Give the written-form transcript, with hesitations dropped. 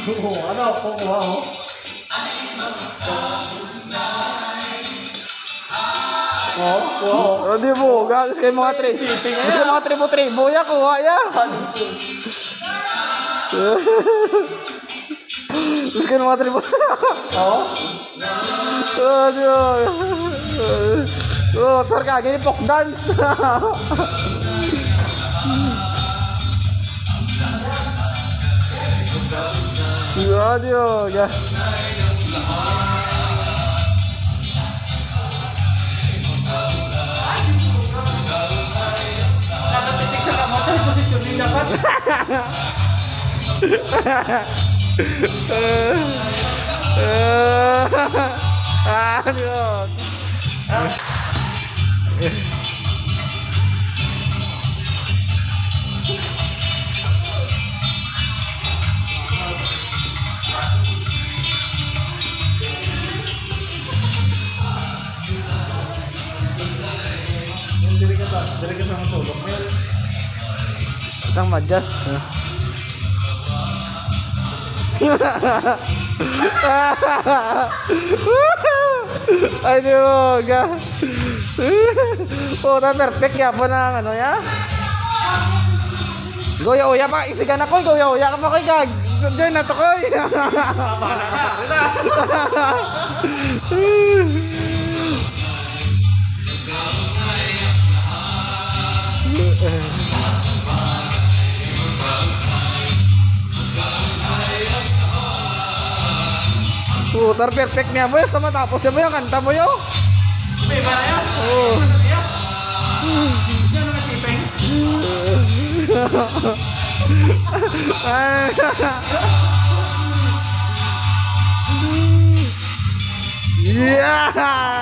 Ano, kukuha mo? Oh, di mo, guys, kayo mga tribo-tribo ya, kuha ya. Terus kayo mga tribo. Oh? Aduh. Oh, terkagak ini folk dance. Aduh, ya. Dapat titik sa kamote, posisyon din dapat. Aduh. Dari ka sama tulog. Kita majas. Aduh, gak. Oh, udah perfect ya po ng ano ya. Goya-oya pa, isigan ako, goya-oya ka pa koy gag. Join na to koy. Putar perfect niya boy, sama tapos ya boy yung kanta mo yo. May para yan? Oh. Siya naman tipeng. Yeah.